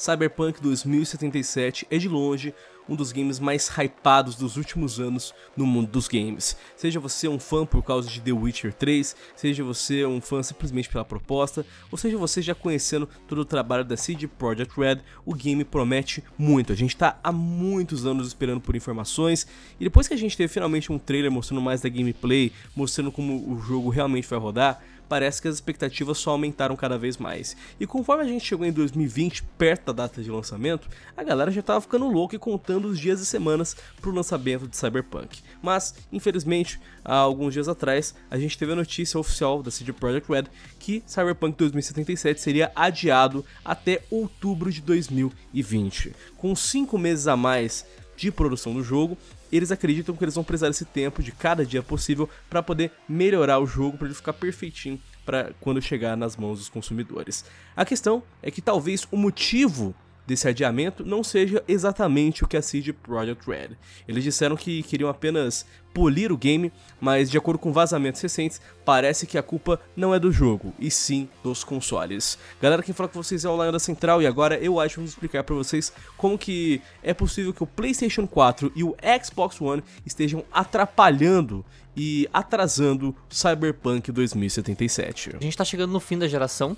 Cyberpunk 2077 é de longe um dos games mais hypados dos últimos anos no mundo dos games. Seja você um fã por causa de The Witcher 3, seja você um fã simplesmente pela proposta, ou seja você já conhecendo todo o trabalho da CD Projekt Red, o game promete muito. A gente tá há muitos anos esperando por informações, e depois que a gente teve finalmente um trailer mostrando mais da gameplay, mostrando como o jogo realmente vai rodar, parece que as expectativas só aumentaram cada vez mais. E conforme a gente chegou em 2020, perto da data de lançamento, a galera já tava ficando louca e contando os dias e semanas pro lançamento de Cyberpunk. Mas, infelizmente, há alguns dias atrás, a gente teve a notícia oficial da CD Projekt Red que Cyberpunk 2077 seria adiado até outubro de 2020. Com 5 meses a mais de produção do jogo, eles acreditam que eles vão precisar desse tempo de cada dia possível para poder melhorar o jogo, para ele ficar perfeitinho para quando chegar nas mãos dos consumidores. A questão é que talvez o motivo desse adiamento não seja exatamente o que a CD Projekt Red. Eles disseram que queriam apenas polir o game, mas de acordo com vazamentos recentes, parece que a culpa não é do jogo, e sim dos consoles. Galera, quem fala com vocês é o Lion da Central, e agora eu acho que vou explicar para vocês como que é possível que o PlayStation 4 e o Xbox One estejam atrapalhando e atrasando Cyberpunk 2077. A gente tá chegando no fim da geração,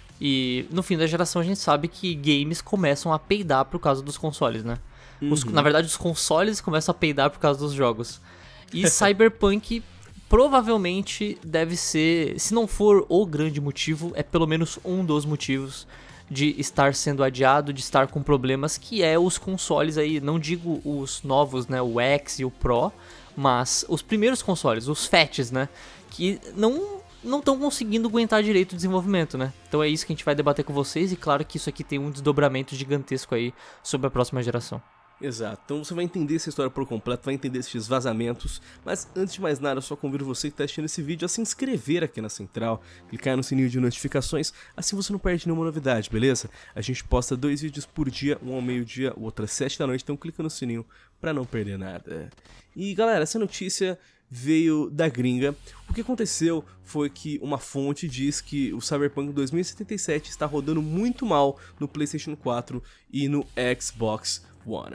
e no fim da geração a gente sabe que games começam a peidar por causa dos consoles, né? Na verdade, os consoles começam a peidar por causa dos jogos. E Cyberpunk provavelmente deve ser, se não for o grande motivo, é pelo menos um dos motivos de estar sendo adiado, de estar com problemas, que é os consoles aí, não digo os novos, né, o X e o Pro, mas os primeiros consoles, os FATs, né, que não estão conseguindo aguentar direito o desenvolvimento, né? Então é isso que a gente vai debater com vocês, e claro que isso aqui tem um desdobramento gigantesco aí sobre a próxima geração. Exato, então você vai entender essa história por completo, vai entender esses vazamentos, mas antes de mais nada eu só convido você que está assistindo esse vídeo a se inscrever aqui na Central, clicar no sininho de notificações, assim você não perde nenhuma novidade, beleza? A gente posta 2 vídeos por dia, um ao meio-dia, o outro às 7 da noite, então clica no sininho para não perder nada. E galera, essa notícia veio da gringa. O que aconteceu foi que uma fonte diz que o Cyberpunk 2077 está rodando muito mal no PlayStation 4 e no Xbox One.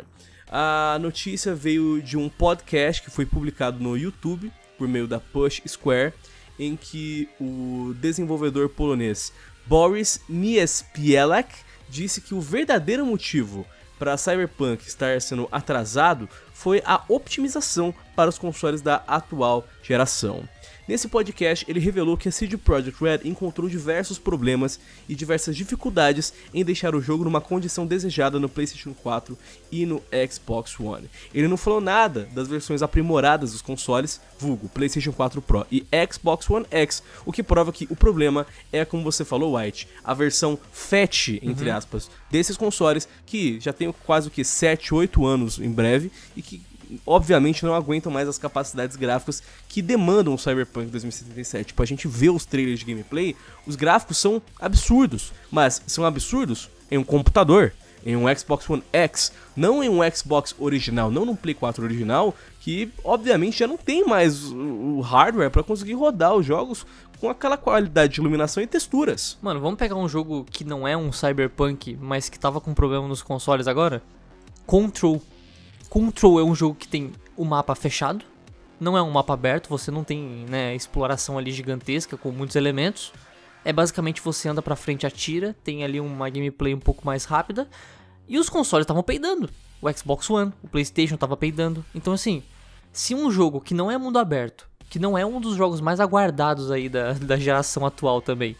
A notícia veio de um podcast que foi publicado no YouTube por meio da Push Square, em que o desenvolvedor polonês Boris Niespielak disse que o verdadeiro motivo para Cyberpunk estar sendo atrasado foi a otimização para os consoles da atual geração. Nesse podcast, ele revelou que a CD Projekt Red encontrou diversos problemas e diversas dificuldades em deixar o jogo numa condição desejada no PlayStation 4 e no Xbox One. Ele não falou nada das versões aprimoradas dos consoles, vulgo PlayStation 4 Pro e Xbox One X, o que prova que o problema é, como você falou, White, a versão FAT, entre aspas, desses consoles que já tem quase 7, 8 anos em breve e que obviamente não aguentam mais as capacidades gráficas que demandam o Cyberpunk 2077. Tipo, a gente vê os trailers de gameplay, os gráficos são absurdos, mas são absurdos em um computador, em um Xbox One X, não em um Xbox original, não num Play 4 original, que obviamente já não tem mais o hardware para conseguir rodar os jogos com aquela qualidade de iluminação e texturas. Mano, vamos pegar um jogo que não é um Cyberpunk, mas que tava com problema nos consoles agora? Control. Control é um jogo que tem o mapa fechado, não é um mapa aberto, você não tem, né, exploração ali gigantesca com muitos elementos. É basicamente você anda pra frente e atira, tem ali uma gameplay um pouco mais rápida. E os consoles estavam peidando, o Xbox One, o PlayStation tava peidando. Então assim, se um jogo que não é mundo aberto, que não é um dos jogos mais aguardados aí da geração atual também,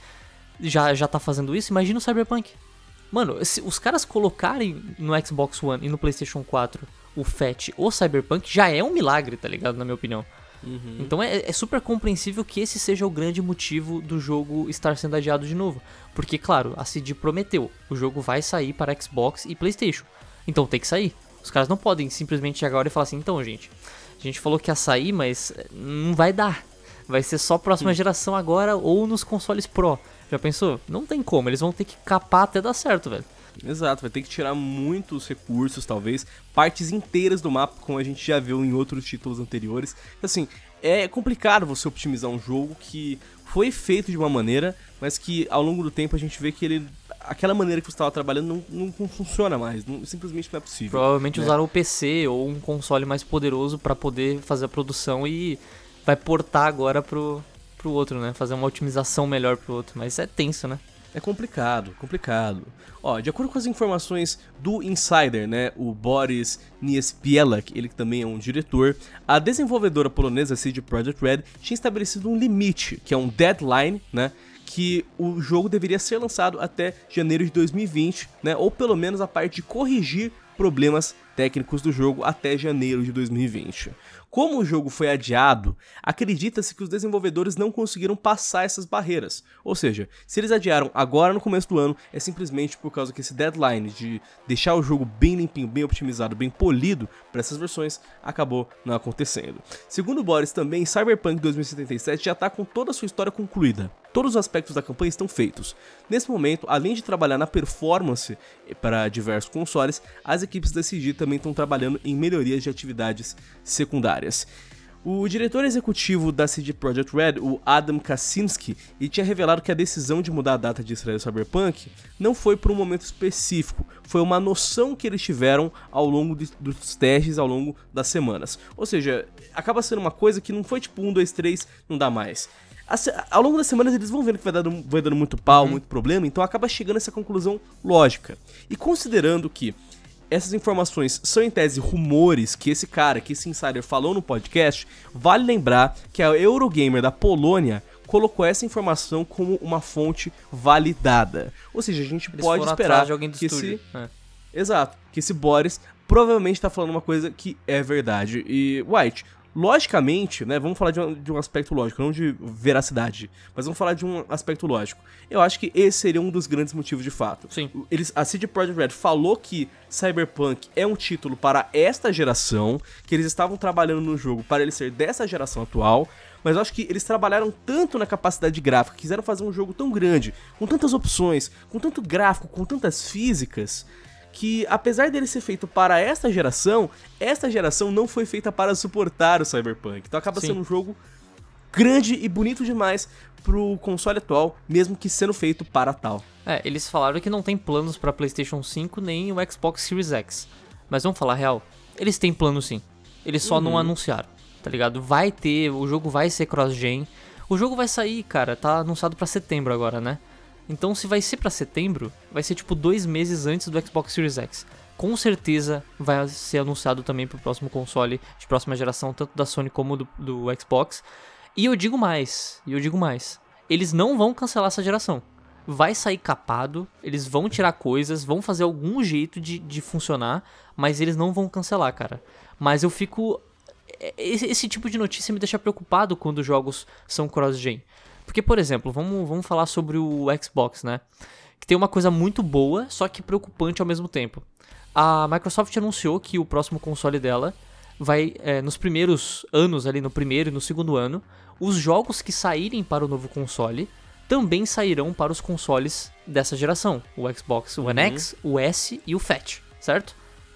já tá fazendo isso, imagina o Cyberpunk. Mano, se os caras colocarem no Xbox One e no PlayStation 4 o FAT ou Cyberpunk, já é um milagre, tá ligado? Na minha opinião. Então é super compreensível que esse seja o grande motivo do jogo estar sendo adiado de novo. Porque, claro, a CD prometeu, o jogo vai sair para Xbox e PlayStation. Então tem que sair. Os caras não podem simplesmente chegar agora e falar assim, então, gente, a gente falou que ia sair, mas não vai dar. Vai ser só próxima geração agora ou nos consoles Pro. Já pensou? Não tem como, eles vão ter que capar até dar certo, velho. Exato, vai ter que tirar muitos recursos, talvez, partes inteiras do mapa, como a gente já viu em outros títulos anteriores. Assim, é complicado você optimizar um jogo que foi feito de uma maneira, mas que ao longo do tempo a gente vê que ele aquela maneira que você estava trabalhando não funciona mais, simplesmente não é possível. Provavelmente usaram o PC ou um console mais poderoso para poder fazer a produção e vai portar agora pro outro, né? Fazer uma otimização melhor pro outro, mas é tenso, né? É complicado. Ó, de acordo com as informações do Insider, né, o Boris Niespielak, ele que também é um diretor, a desenvolvedora polonesa CD Projekt Red tinha estabelecido um limite, que é um deadline, né, que o jogo deveria ser lançado até janeiro de 2020, né, ou pelo menos a parte de corrigir problemas técnicos do jogo até janeiro de 2020. Como o jogo foi adiado, acredita-se que os desenvolvedores não conseguiram passar essas barreiras. Ou seja, se eles adiaram agora no começo do ano, é simplesmente por causa que esse deadline de deixar o jogo bem limpinho, bem otimizado, bem polido para essas versões acabou não acontecendo. Segundo o Boris também, Cyberpunk 2077 já está com toda a sua história concluída. Todos os aspectos da campanha estão feitos. Nesse momento, além de trabalhar na performance para diversos consoles, as equipes da CG também estão trabalhando em melhorias de atividades secundárias. O diretor executivo da CD Projekt Red, o Adam Kaczynski, ele tinha revelado que a decisão de mudar a data de estreia do Cyberpunk não foi por um momento específico, foi uma noção que eles tiveram ao longo dos testes, ao longo das semanas. Ou seja, acaba sendo uma coisa que não foi tipo 1, 2, 3, não dá mais. Ao longo das semanas eles vão vendo que vai dando muito pau, muito problema, então acaba chegando a essa conclusão lógica. E considerando que essas informações são em tese rumores que esse insider falou no podcast, vale lembrar que a Eurogamer da Polônia colocou essa informação como uma fonte validada. Ou seja, a gente pode esperar que Exato, que esse Boris provavelmente está falando uma coisa que é verdade. E, White, logicamente, né, vamos falar de um aspecto lógico, não de veracidade, mas vamos falar de um aspecto lógico. Eu acho que esse seria um dos grandes motivos de fato. Sim. A CD Projekt Red falou que Cyberpunk é um título para esta geração, que eles estavam trabalhando no jogo para ele ser dessa geração atual, mas eu acho que eles trabalharam tanto na capacidade gráfica, quiseram fazer um jogo tão grande, com tantas opções, com tanto gráfico, com tantas físicas, que apesar dele ser feito para esta geração não foi feita para suportar o Cyberpunk. Então acaba sendo um jogo grande e bonito demais pro console atual, mesmo que sendo feito para tal. Eles falaram que não tem planos para PlayStation 5 nem o Xbox Series X. Mas vamos falar a real, eles têm plano sim. Eles só não anunciaram, tá ligado? Vai ter, o jogo vai ser cross-gen. O jogo vai sair, cara, tá anunciado para setembro agora, né? Então, se vai ser pra setembro, vai ser tipo 2 meses antes do Xbox Series X. Com certeza vai ser anunciado também pro próximo console de próxima geração, tanto da Sony como do Xbox. E eu digo mais, eles não vão cancelar essa geração. Vai sair capado, eles vão tirar coisas, vão fazer algum jeito de funcionar, mas eles não vão cancelar, cara. Mas eu fico... Esse tipo de notícia me deixa preocupado quando os jogos são cross-gen. Porque, por exemplo, vamos falar sobre o Xbox, né? Que tem uma coisa muito boa, só que preocupante ao mesmo tempo. A Microsoft anunciou que o próximo console dela vai, nos primeiros anos, ali no primeiro e no segundo ano, os jogos que saírem para o novo console também sairão para os consoles dessa geração. O Xbox One X, o S e o Fat, certo?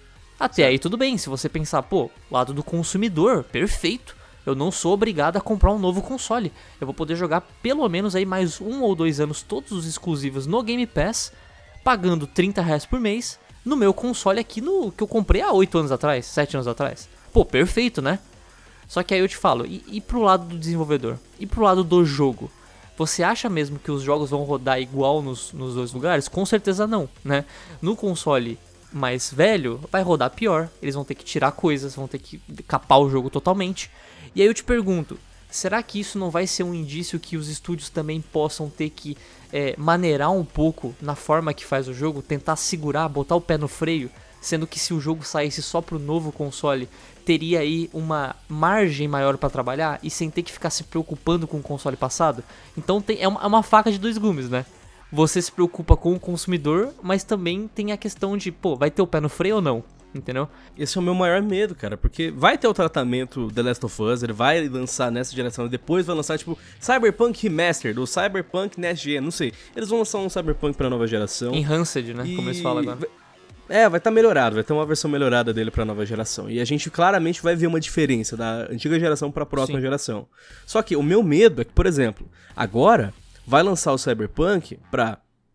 Até aí tudo bem, se você pensar, lado do consumidor, perfeito. Eu não sou obrigado a comprar um novo console. Eu vou poder jogar pelo menos aí mais 1 ou 2 anos todos os exclusivos no Game Pass, pagando R$30 por mês, no meu console aqui que eu comprei há 8 anos atrás, 7 anos atrás. Perfeito, né? Só que aí eu te falo, e pro lado do desenvolvedor? E pro lado do jogo? Você acha mesmo que os jogos vão rodar igual nos dois lugares? Com certeza não, né? No console mais velho, vai rodar pior. Eles vão ter que tirar coisas, vão ter que capar o jogo totalmente. E aí eu te pergunto, será que isso não vai ser um indício que os estúdios também possam ter que maneirar um pouco na forma que faz o jogo, tentar segurar, botar o pé no freio, sendo que se o jogo saísse só pro novo console, teria aí uma margem maior para trabalhar e sem ter que ficar se preocupando com o console passado? Então é uma faca de 2 gumes, né? Você se preocupa com o consumidor, mas também tem a questão de, vai ter o pé no freio ou não? Entendeu? Esse é o meu maior medo, cara, porque vai ter o tratamento The Last of Us, ele vai lançar nessa geração e depois vai lançar, tipo, Cyberpunk Remastered, ou Cyberpunk Next Gen, não sei. Eles vão lançar um Cyberpunk pra nova geração. Enhanced, né? Como eles falam agora. Vai estar melhorado, vai ter uma versão melhorada dele pra nova geração. E a gente claramente vai ver uma diferença da antiga geração pra próxima geração. Só que o meu medo é que, por exemplo, agora vai lançar o Cyberpunk pra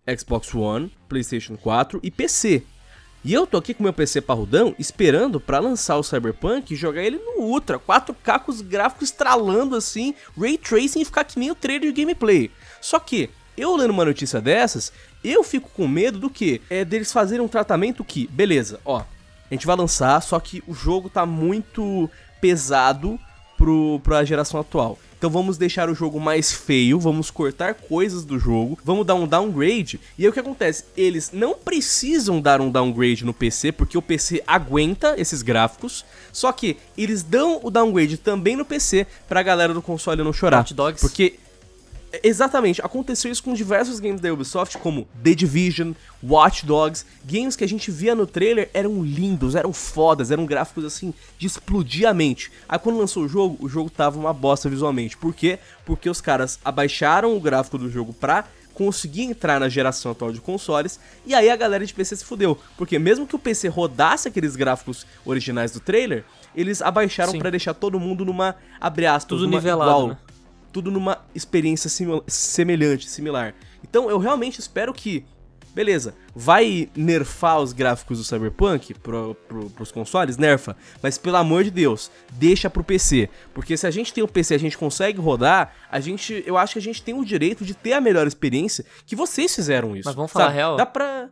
Xbox One, PlayStation 4 e PC. E eu tô aqui com meu PC parrudão, esperando pra lançar o Cyberpunk e jogar ele no Ultra, 4K com os gráficos estralando assim, Ray Tracing e ficar que nem o trailer de gameplay. Só que, eu lendo uma notícia dessas, eu fico com medo do quê? Deles fazerem um tratamento que, beleza, ó, a gente vai lançar, só que o jogo tá muito pesado pra geração atual. Então vamos deixar o jogo mais feio, vamos cortar coisas do jogo, vamos dar um downgrade. E aí o que acontece? Eles não precisam dar um downgrade no PC, porque o PC aguenta esses gráficos. Só que eles dão o downgrade também no PC pra galera do console não chorar. Hot Dogs. Porque... Exatamente, aconteceu isso com diversos games da Ubisoft, como The Division, Watch Dogs, games que a gente via no trailer eram lindos, eram fodas, eram gráficos assim, de explodir a mente. Aí quando lançou o jogo tava uma bosta visualmente. Por quê? Porque os caras abaixaram o gráfico do jogo pra conseguir entrar na geração atual de consoles, e aí a galera de PC se fudeu. Porque mesmo que o PC rodasse aqueles gráficos originais do trailer, eles abaixaram pra deixar todo mundo numa, abre aspas, tudo nivelado, igual, né? Tudo numa experiência semelhante, similar. Então eu realmente espero que, beleza, vai nerfar os gráficos do Cyberpunk pros consoles? Nerfa. Mas pelo amor de Deus, deixa pro PC. Porque se a gente tem o PC e a gente consegue rodar, eu acho que a gente tem o direito de ter a melhor experiência que vocês fizeram isso. Mas vamos falar a real? Dá pra...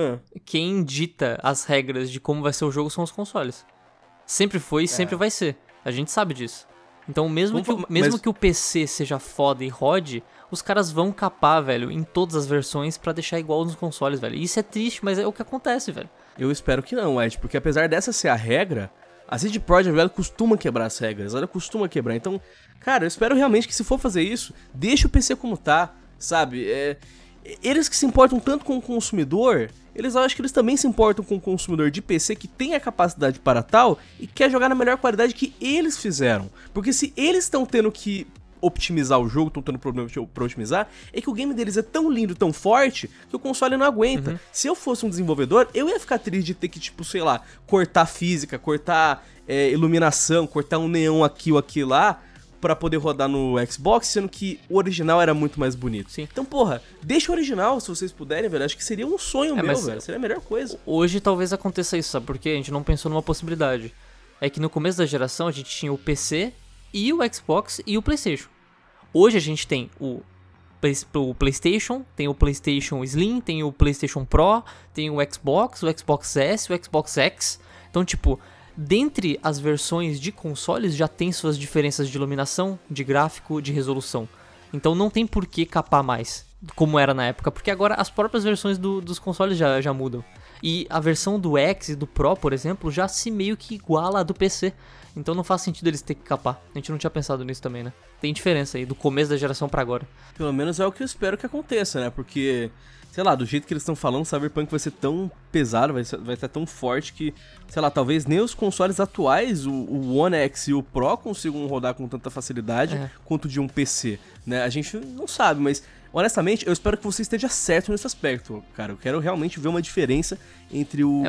Quem dita as regras de como vai ser o jogo são os consoles. Sempre foi e sempre vai ser. A gente sabe disso. Então, mesmo que o PC seja foda e rode, os caras vão capar, velho, em todas as versões pra deixar igual nos consoles, velho. Isso é triste, mas é o que acontece, velho. Eu espero que não, Ed, porque apesar dessa ser a regra, a CD Projekt, velho, costuma quebrar as regras, ela costuma quebrar. Então, cara, eu espero realmente que se for fazer isso, deixa o PC como tá, sabe? Eles que se importam tanto com o consumidor, eu acho que eles também se importam com o consumidor de PC que tem a capacidade para tal e quer jogar na melhor qualidade que eles fizeram. Porque se eles estão tendo que optimizar o jogo, estão tendo problema pra otimizar, é que o game deles é tão lindo, tão forte, que o console não aguenta. Se eu fosse um desenvolvedor, eu ia ficar triste de ter que, tipo, sei lá, cortar física, cortar iluminação, cortar um neon aqui ou aqui lá, pra poder rodar no Xbox, sendo que o original era muito mais bonito. Sim. Então, porra, deixa o original se vocês puderem, velho. Acho que seria um sonho meu, velho. Seria a melhor coisa. Hoje talvez aconteça isso, sabe? Porque a gente não pensou numa possibilidade. É que no começo da geração a gente tinha o PC e o Xbox e o PlayStation. Hoje a gente tem o PlayStation, tem o PlayStation Slim, tem o PlayStation Pro, tem o Xbox S, o Xbox X. Então, tipo... Dentre as versões de consoles já tem suas diferenças de iluminação, de gráfico, de resolução. Então não tem por que capar mais, como era na época, porque agora as próprias versões dos consoles já mudam. E a versão do X e do Pro, por exemplo, já se meio que iguala a do PC. Então não faz sentido eles terem que capar. A gente não tinha pensado nisso também, né? Tem diferença aí, do começo da geração pra agora. Pelo menos é o que eu espero que aconteça, né? Porque... sei lá, do jeito que eles estão falando, o Cyberpunk vai ser tão pesado, vai estar tão forte que, sei lá, talvez nem os consoles atuais, o One X e o Pro, consigam rodar com tanta facilidade quanto de um PC, né? A gente não sabe, mas honestamente, eu espero que você esteja certo nesse aspecto, cara. Eu quero realmente ver uma diferença entre o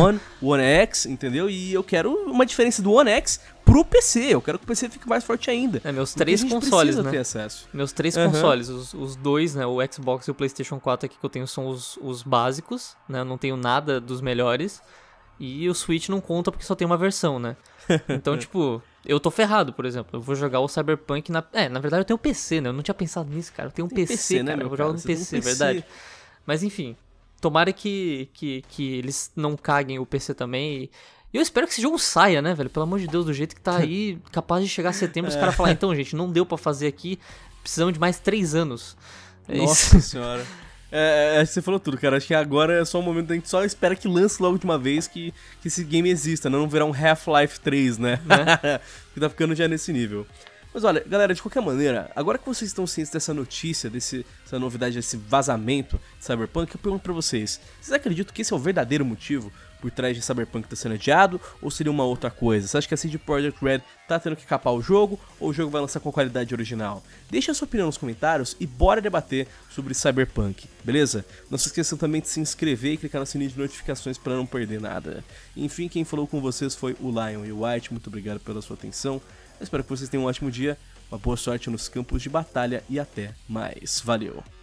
One X, entendeu? E eu quero uma diferença do One X pro PC. Eu quero que o PC fique mais forte ainda. Meus três consoles, né? Ter acesso. Meus três consoles, os dois, né? O Xbox e o PlayStation 4 aqui que eu tenho são os básicos, né? Eu não tenho nada dos melhores. E o Switch não conta porque só tem uma versão, né? Então, tipo, eu tô ferrado, por exemplo. Eu vou jogar o Cyberpunk na verdade eu tenho um PC, né? Eu não tinha pensado nisso, cara. Eu tenho um PC, cara. Né, eu vou jogar no PC, verdade. Mas enfim, tomara que eles não caguem o PC também. E eu espero que esse jogo saia, né, velho? Pelo amor de Deus, do jeito que tá aí, capaz de chegar a setembro, os caras falarem, então, gente, não deu pra fazer aqui, precisamos de mais 3 anos. Nossa senhora. Acho que você falou tudo, cara. Acho que agora é só um momento da gente só espera que lance logo de uma vez que esse game exista, não virar um Half-Life 3, né? Que tá ficando já nesse nível. Mas olha, galera, de qualquer maneira, agora que vocês estão cientes dessa notícia, dessa novidade, desse vazamento de Cyberpunk, eu pergunto pra vocês acreditam que esse é o verdadeiro motivo por trás de Cyberpunk estar sendo adiado, ou seria uma outra coisa? Você acha que a CD Projekt Red tá tendo que capar o jogo, ou o jogo vai lançar com a qualidade original? Deixa a sua opinião nos comentários e bora debater sobre Cyberpunk, beleza? Não se esqueçam também de se inscrever e clicar no sininho de notificações para não perder nada. Enfim, quem falou com vocês foi o Lion e o White, muito obrigado pela sua atenção. Eu espero que vocês tenham um ótimo dia, uma boa sorte nos campos de batalha e até mais. Valeu!